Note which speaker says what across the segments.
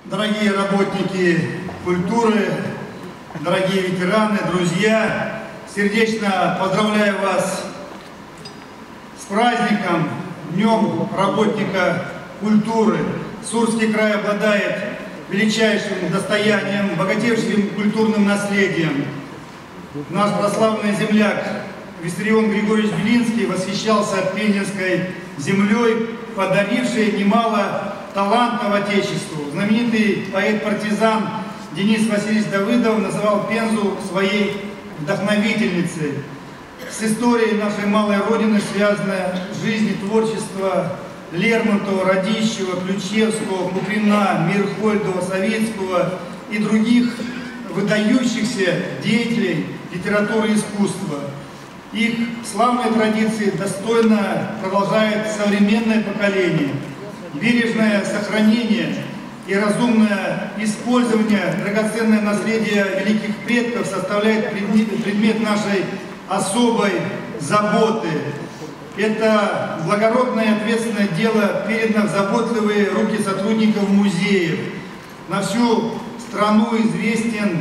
Speaker 1: Дорогие работники культуры, дорогие ветераны, друзья, сердечно поздравляю вас с праздником, Днем работника культуры. Сурский край обладает величайшим достоянием, богатейшим культурным наследием. Наш прославленный земляк Виссарион Григорьевич Белинский восхищался Пензенской землей, подарившей немало талантов Отечеству. Знаменитый поэт-партизан Денис Васильевич Давыдов называл Пензу своей вдохновительницей. С историей нашей малой Родины связана жизнь и творчество Лермонтова, Радищева, Ключевского, Куприна, Мирхольдова, Савицкого и других выдающихся деятелей литературы и искусства. Их славные традиции достойно продолжает современное поколение. Бережное сохранение и разумное использование драгоценного наследия великих предков составляет предмет нашей особой заботы. Это благородное и ответственное дело передано в заботливые руки сотрудников музеев. На всю страну известен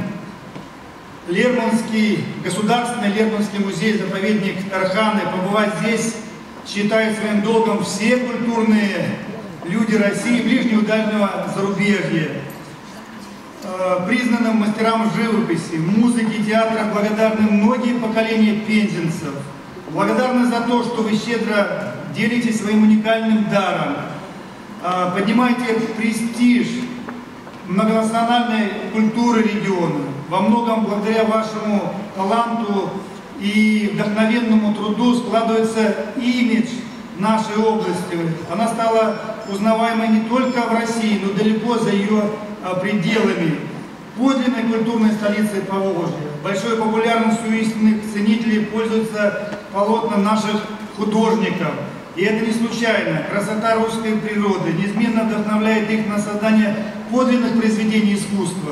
Speaker 1: Государственный Лермонтовский музей-заповедник Тарханы. Побывать здесь считают своим долгом все культурные люди России, ближнего и дальнего зарубежья. Признанным мастерам живописи, музыки, театра благодарны многие поколения пензенцев. Благодарны за то, что вы щедро делитесь своим уникальным даром, поднимаете престиж многонациональной культуры региона. Во многом благодаря вашему таланту и вдохновенному труду складывается имидж нашей области. Она стала узнаваемой не только в России, но далеко за ее пределами. Подлинной культурной столицей Поволжья. Большой популярностью истинных ценителей пользуются полотна наших художников. И это не случайно. Красота русской природы неизменно вдохновляет их на создание подлинных произведений искусства.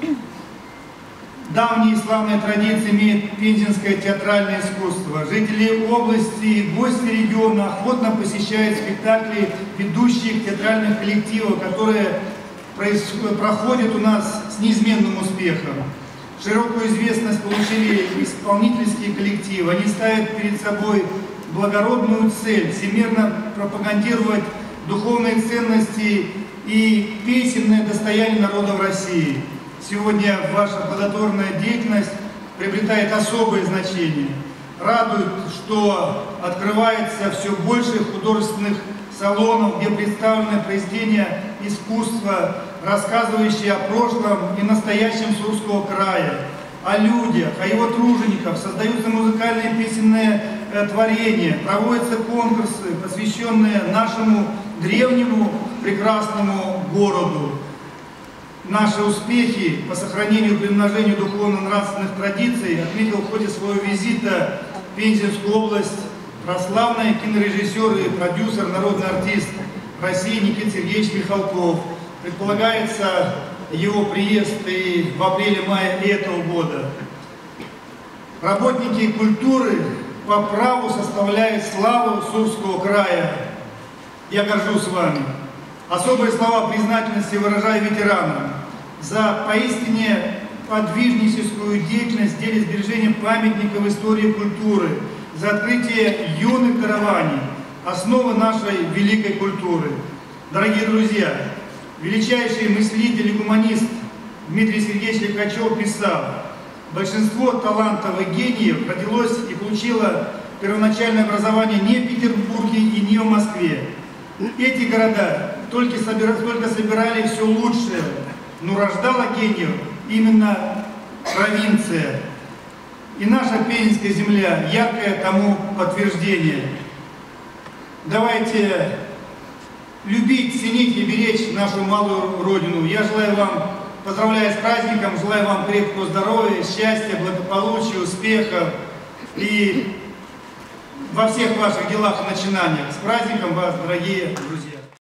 Speaker 1: Давние славные традиции имеет пензенское театральное искусство. Жители области и гости региона охотно посещают спектакли ведущих театральных коллективов, которые проходят у нас с неизменным успехом. Широкую известность получили исполнительские коллективы. Они ставят перед собой благородную цель всемирно пропагандировать духовные ценности и песенное достояние народов России. Сегодня ваша плодотворная деятельность приобретает особое значение. Радует, что открывается все больше художественных салонов, где представлены произведения искусства, рассказывающие о прошлом и настоящем Сурского края, о людях, о его тружениках. Создаются музыкальные песенные творения, проводятся конкурсы, посвященные нашему древнему прекрасному городу. Наши успехи по сохранению и примножению духовно-нравственных традиций отметил в ходе своего визита в Пензенскую область прославный кинорежиссер и продюсер, народный артист России Никита Сергеевич Михалков. Предполагается его приезд и в апреле-мае этого года. Работники культуры по праву составляют славу Сурского края. Я горжусь вами. Особые слова признательности выражаю ветеранам за поистине подвижническую деятельность в деле сбережения памятников истории культуры, за открытие юных дарований, основы нашей великой культуры. Дорогие друзья, величайший мыслитель и гуманист Дмитрий Сергеевич Лихачев писал: большинство талантов и гениев родилось и получило первоначальное образование не в Петербурге и не в Москве. Эти города только собирали все лучшее, но рождала гениев именно провинция. И наша Пензенская земля – яркое тому подтверждение. Давайте любить, ценить и беречь нашу малую Родину. Я желаю вам, поздравляю с праздником, желаю вам крепкого здоровья, счастья, благополучия, успехов и во всех ваших делах и начинаниях. С праздником вас, дорогие друзья!